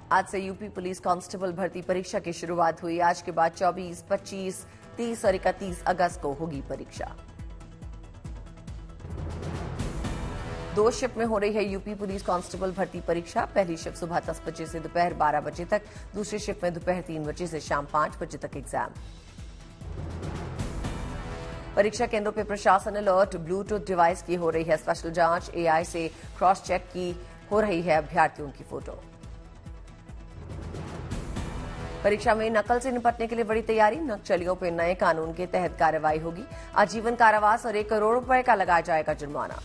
आज से UP police constable भर्ती परीक्षा की शुरुआत हुई। आज के बाद 24, 25, 30 और 31 अगस्त को होगी परीक्षा। 2 शिफ्ट में हो रही है यूपी पुलिस कांस्टेबल भर्ती परीक्षा। पहली शिफ्ट सुबह 10 बजे से दोपहर 12 बजे तक, दूसरी शिफ्ट में दोपहर 3 बजे से शाम 5 बजे तक एग्जाम। परीक्षा केंद्रों पर प्रशासन अलर्ट, ब्लूटूथ डिवाइस की हो रही है स्पेशल जांच, एआई से क्रॉस चेक की हो रही है अभ्यर्थियों की फोटो। परीक्षा में नकल से निपटने के लिए बड़ी तैयारी, नक्सलियों पर नए कानून के तहत कार्रवाई होगी। आजीवन कारावास और 1 करोड़ रुपए का लगाया जाएगा जुर्माना।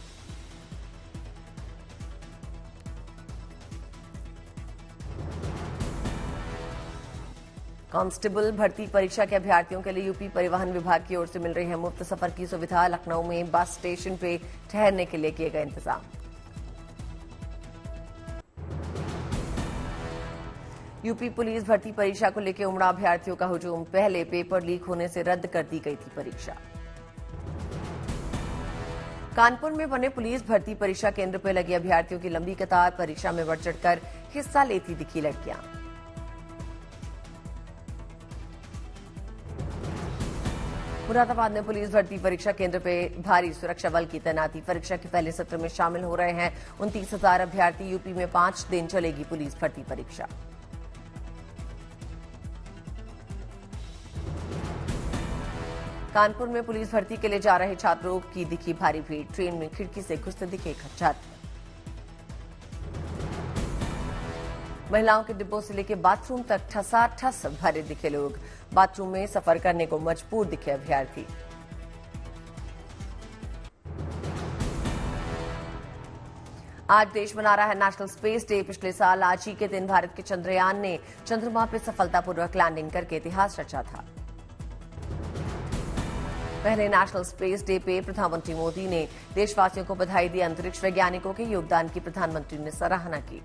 कांस्टेबल भर्ती परीक्षा के अभ्यर्थियों के लिए यूपी परिवहन विभाग की ओर से मिल रही है मुफ्त सफर की सुविधा। लखनऊ में बस स्टेशन पे ठहरने के लिए किए गए इंतजाम। यूपी पुलिस भर्ती परीक्षा को लेकर उमड़ा अभ्यर्थियों का हुजूम। पहले पेपर लीक होने से रद्द कर दी गई थी परीक्षा। कानपुर में बने पुलिस भर्ती परीक्षा केंद्र पर लगी अभ्यर्थियों की लंबी कतार। परीक्षा में बढ़ चढ़कर हिस्सा लेती दिखी लड़कियां। मुरादाबाद में पुलिस भर्ती परीक्षा केंद्र पर भारी सुरक्षा बल की तैनाती। परीक्षा के पहले सत्र में शामिल हो रहे हैं 29,000 अभ्यर्थी। यूपी में 5 दिन चलेगी पुलिस भर्ती परीक्षा। कानपुर में पुलिस भर्ती के लिए जा रहे छात्रों की दिखी भारी भीड़। ट्रेन में खिड़की से घुसते दिखे छात्र। महिलाओं के डिब्बों से लेकर बाथरूम तक ठसाठस भरे दिखे लोग। बाथरूम में सफर करने को मजबूर दिखे अभ्यर्थी। आज देश मना रहा है नेशनल स्पेस डे। पिछले साल आज ही के दिन भारत के चंद्रयान ने चंद्रमा पर सफलतापूर्वक लैंडिंग करके इतिहास रचा था। पहले नेशनल स्पेस डे पे प्रधानमंत्री मोदी ने देशवासियों को बधाई दी। अंतरिक्ष वैज्ञानिकों के योगदान की प्रधानमंत्री ने सराहना की।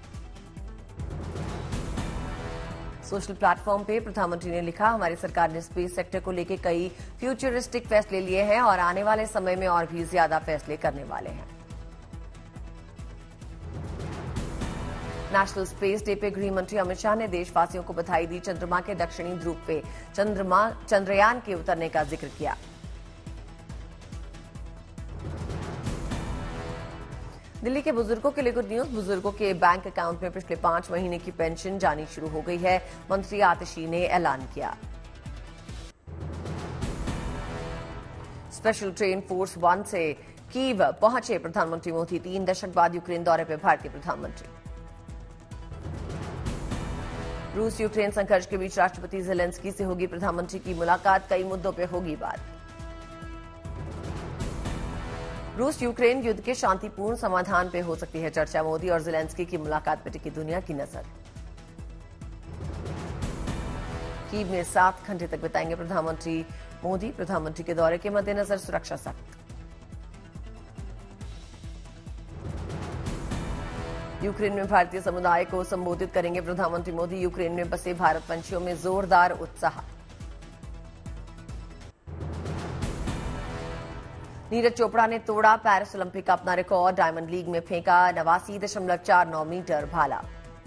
सोशल प्लेटफॉर्म पे प्रधानमंत्री ने लिखा, हमारी सरकार ने स्पेस सेक्टर को लेकर कई फ्यूचरिस्टिक फैसले लिए हैं और आने वाले समय में और भी ज्यादा फैसले करने वाले हैं। नेशनल स्पेस डे पे गृह मंत्री अमित शाह ने देशवासियों को बधाई दी। चंद्रमा के दक्षिणी ध्रुव पे चंद्रयान के उतरने का जिक्र किया। दिल्ली के बुजुर्गों के लिए गुड न्यूज। बुजुर्गों के बैंक अकाउंट में पिछले 5 महीने की पेंशन जानी शुरू हो गई है। मंत्री आतिशी ने ऐलान किया। स्पेशल ट्रेन फोर्स 1 से कीव पहुंचे प्रधानमंत्री मोदी। 3 दशक बाद यूक्रेन दौरे पर भारतीय प्रधानमंत्री। रूस यूक्रेन संघर्ष के बीच राष्ट्रपति जेलेंस्की से होगी प्रधानमंत्री की मुलाकात। कई मुद्दों पर होगी बात। रूस यूक्रेन युद्ध के शांतिपूर्ण समाधान पे हो सकती है चर्चा। मोदी और जेलेंस्की की मुलाकात पर टिकी दुनिया की नजर। कीव में 7 घंटे तक बिताएंगे प्रधानमंत्री मोदी। प्रधानमंत्री के दौरे के मद्देनजर सुरक्षा सख्त। यूक्रेन में भारतीय समुदाय को संबोधित करेंगे प्रधानमंत्री मोदी। यूक्रेन में बसे भारतवंशियों में जोरदार उत्साह। नीरज चोपड़ा ने तोड़ा पेरिस ओलंपिक का अपना रिकॉर्ड। डायमंड लीग में फेंका 89.49 मीटर भाला।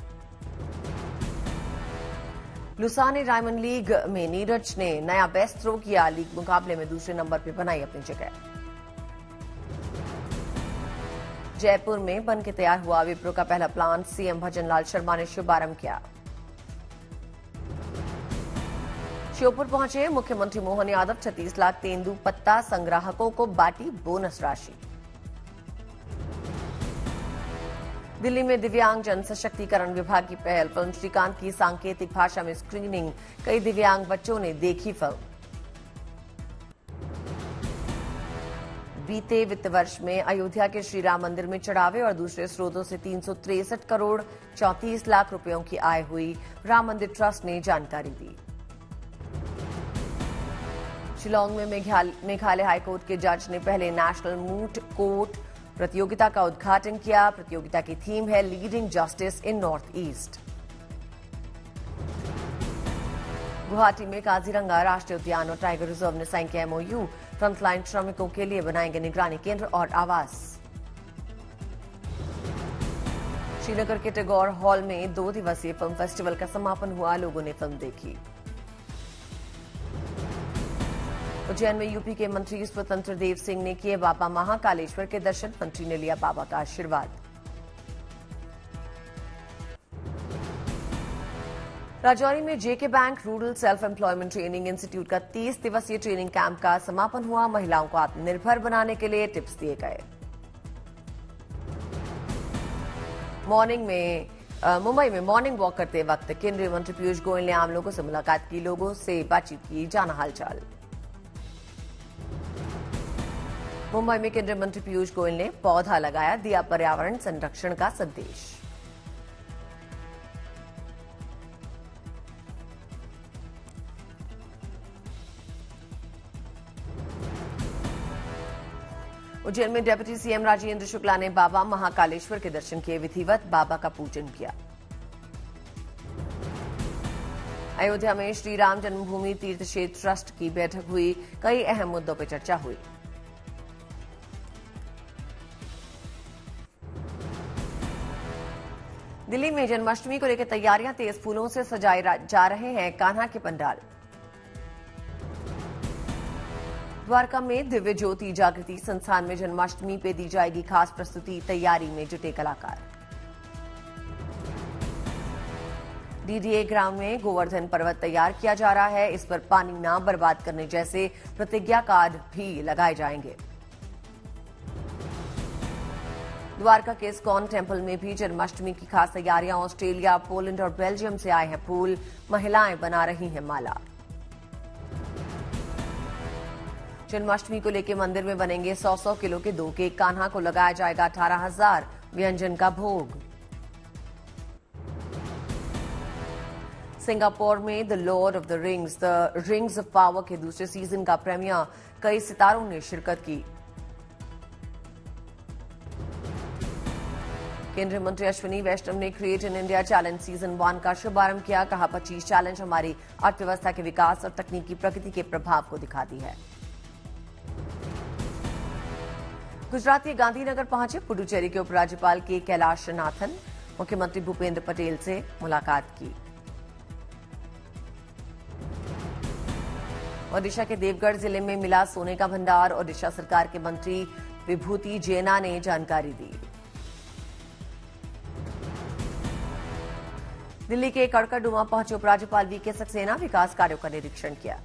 लुसाने डायमंड लीग में नीरज ने नया बेस्ट थ्रो किया। लीग मुकाबले में दूसरे नंबर पर बनाई अपनी जगह। जयपुर में बन के तैयार हुआ विप्रो का पहला प्लांट। सीएम भजनलाल शर्मा ने शुभारंभ किया। श्योपुर पहुंचे मुख्यमंत्री मोहन यादव। 36 लाख तेंदू पत्ता संग्राहकों को बांटी बोनस राशि। दिल्ली में दिव्यांग जन सशक्तिकरण विभाग की पहल। फिल्म श्रीकांत की सांकेतिक भाषा में स्क्रीनिंग। कई दिव्यांग बच्चों ने देखी फिल्म। बीते वित्त वर्ष में अयोध्या के श्री राम मंदिर में चढ़ावे और दूसरे स्रोतों से 363 करोड़ 34 लाख रुपयों की आय हुई। राम मंदिर ट्रस्ट ने जानकारी दी। शिलांग में मेघालय हाईकोर्ट के जज ने पहले नेशनल मूट कोर्ट प्रतियोगिता का उद्घाटन किया। प्रतियोगिता की थीम है leading justice in north east. Guwahati में काजीरंगा राष्ट्रीय उद्यान और टाइगर रिजर्व ने साइन किया एमओयू। फ्रंटलाइन श्रमिकों के लिए बनाएंगे निगरानी केंद्र और आवास। श्रीनगर के टैगोर हॉल में 2 दिवसीय फिल्म फेस्टिवल का समापन हुआ। लोगों ने फिल्म देखी। उज्जैन में यूपी के मंत्री स्वतंत्र देव सिंह ने किए बाबा महाकालेश्वर के दर्शन। मंत्री ने लिया बाबा का आशीर्वाद। राजौरी में JK bank rural self employment training institute का 30 दिवसीय ट्रेनिंग कैंप का समापन हुआ। महिलाओं को आत्मनिर्भर बनाने के लिए टिप्स दिए गए। मुंबई में मॉर्निंग वॉक करते वक्त केंद्रीय मंत्री पीयूष गोयल ने आम लोगों से मुलाकात की। लोगों से बातचीत की, जाना हालचाल। मुंबई में केंद्रीय मंत्री पीयूष गोयल ने पौधा लगाया, दिया पर्यावरण संरक्षण का संदेश। उज्जैन में डिप्टी सीएम राजेंद्र शुक्ला ने बाबा महाकालेश्वर के दर्शन किए। विधिवत बाबा का पूजन किया। अयोध्या में श्री राम जन्मभूमि तीर्थ क्षेत्र ट्रस्ट की बैठक हुई। कई अहम मुद्दों पर चर्चा हुई। दिल्ली में जन्माष्टमी को लेकर तैयारियां तेज। फूलों से सजाए जा रहे हैं कान्हा के पंडाल। द्वारका में दिव्य ज्योति जागृति संस्थान में जन्माष्टमी पे दी जाएगी खास प्रस्तुति। तैयारी में जुटे कलाकार। डीडीए ग्राउंड में गोवर्धन पर्वत तैयार किया जा रहा है। इस पर पानी न बर्बाद करने जैसे प्रतिज्ञा कार्ड भी लगाए जाएंगे। द्वारका के इस्कॉन टेम्पल में भी जन्माष्टमी की खास तैयारियां। ऑस्ट्रेलिया, पोलैंड और बेल्जियम से आए हैं फूल। महिलाएं बना रही हैं माला। जन्माष्टमी को लेकर मंदिर में बनेंगे 100-100 किलो के 2 केक। कान्हा को लगाया जाएगा 18,000 व्यंजन का भोग। सिंगापुर में the lord of the rings of power के दूसरे सीजन का प्रीमियर। कई सितारों ने शिरकत की। केंद्रीय मंत्री अश्विनी वैष्णव ने create in India challenge season 1 का शुभारंभ किया। कहा 25 चैलेंज हमारी अर्थव्यवस्था के विकास और तकनीकी प्रगति के प्रभाव को दिखाती है। गुजरात के गांधीनगर पहुंचे पुडुचेरी के उपराज्यपाल के कैलाशनाथन। मुख्यमंत्री भूपेंद्र पटेल से मुलाकात की। ओडिशा के देवगढ़ जिले में मिला सोने का भंडार। ओडिशा सरकार के मंत्री विभूति जैना ने जानकारी दी। दिल्ली के कड़कड़डुमा पहुंचे उपराज्यपाल वीके सक्सेना। विकास कार्यों का निरीक्षण किया।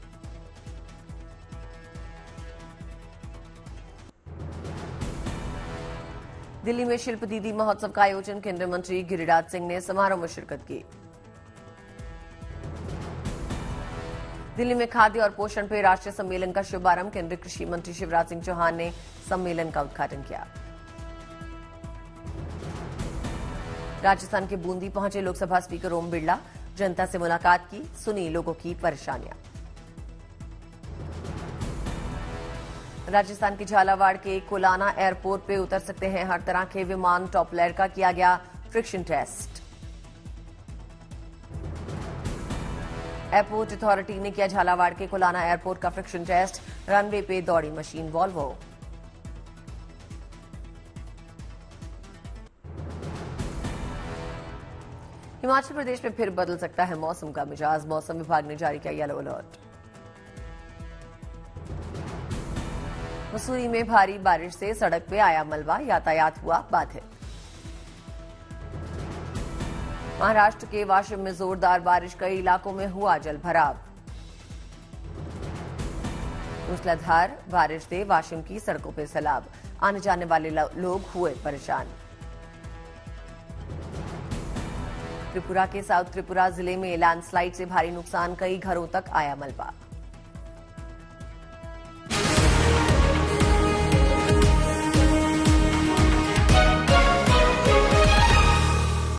दिल्ली में शिल्प दीदी महोत्सव का आयोजन। केंद्रीय मंत्री गिरिराज सिंह ने समारोह में शिरकत की। दिल्ली में खाद्य और पोषण पे राष्ट्रीय सम्मेलन का शुभारंभ। केंद्रीय कृषि मंत्री शिवराज सिंह चौहान ने सम्मेलन का उद्घाटन किया। राजस्थान के बूंदी पहुंचे लोकसभा स्पीकर ओम बिरला। जनता से मुलाकात की, सुनी लोगों की परेशानियां। राजस्थान के झालावाड़ के कोलाना एयरपोर्ट पे उतर सकते हैं हर तरह के विमान। टॉपलेयर का किया गया फ्रिक्शन टेस्ट। एयरपोर्ट अथॉरिटी ने किया झालावाड़ के कोलाना एयरपोर्ट का फ्रिक्शन टेस्ट। रनवे पे दौड़ी मशीन वॉल्वो। हिमाचल प्रदेश में फिर बदल सकता है मौसम का मिजाज। मौसम विभाग ने जारी किया येलो अलर्ट। मसूरी में भारी बारिश से सड़क पे आया मलबा। यातायात हुआ बाधित। महाराष्ट्र के वाशिम में जोरदार बारिश। कई इलाकों में हुआ जल भराव। मूसलाधार बारिश से वाशिम की सड़कों पर सैलाब। आने जाने वाले लोग हुए परेशान। त्रिपुरा के साउथ त्रिपुरा जिले में लैंडस्लाइड से भारी नुकसान। कई घरों तक आया मलबा।